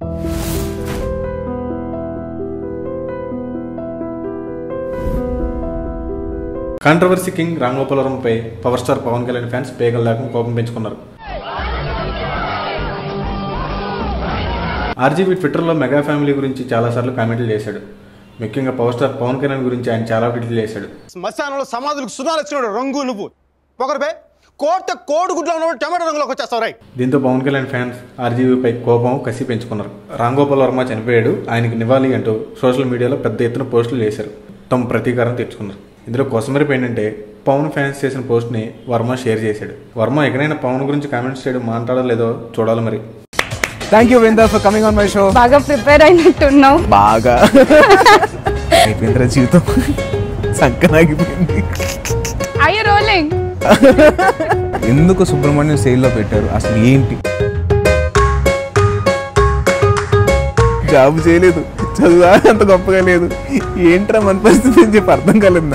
Controversy king Ram Gopal వర్మపై power star Pawan Kalyan fans పేగల దాకా కోపం పెంచుకున్నారు. ఆర్జీవీ ట్విట్టర్లో మెగా ఫ్యామిలీ గురించి చాలాసార్లు కామెంట్లు చేశాడు. ముఖ్యంగా పవర్ స్టార్ పవన్ కళ్యాణ్ గురించి ఆయన చాలా ట్వీట్లు చేశాడు. శ్మశానంలో సమాధులకు సుధాలు వచ్చినాడు రంగు నువ్వు పొగరపై కోడిగుడ్లో ఉన్న టమాటో రంగులోకి వచ్చేస్తావు రై. దీంతో పవన్ కళ్యాణ్ ఫ్యాన్స్ ఆర్జీవీపై కోపం కసి పెంచుకున్నారు. రామ్ గోపాల్ వర్మ చనిపోయాడు, ఆయనకి నివాళి అంటూ సోషల్ మీడియాలో పెద్ద ఎత్తున పోస్టులు చేశారు. తమ ప్రతీకారం తెచ్చుకున్నారు. ఇందులో కొసమెరుపు ఏంటంటే పవన్ ఫ్యాన్స్ చేసిన పోస్ట్ని వర్మ షేర్ చేశాడు. వర్మ ఎక్కడైనా పవన్ గురించి కామెంట్స్ చేయడం మాట్లాడో లేదో చూడాలి మరి. Thank you Vinda for coming on my show. బాగా ప్రిపేర్ అయినట్టున్నావు. బాగా అయిపోయిందిరా జీవితం, సంకనాగిపోయింది. I rolling. ఎందుకు సుబ్రహ్మణ్యం సేల్లో పెట్టారు అసలు ఏంటి? జాబ్ చేయలేదు, చదువు అంత గొప్పగా లేదు, ఏంట్రా మన పరిస్థితి అని చెప్పి అర్థం కాలేదు.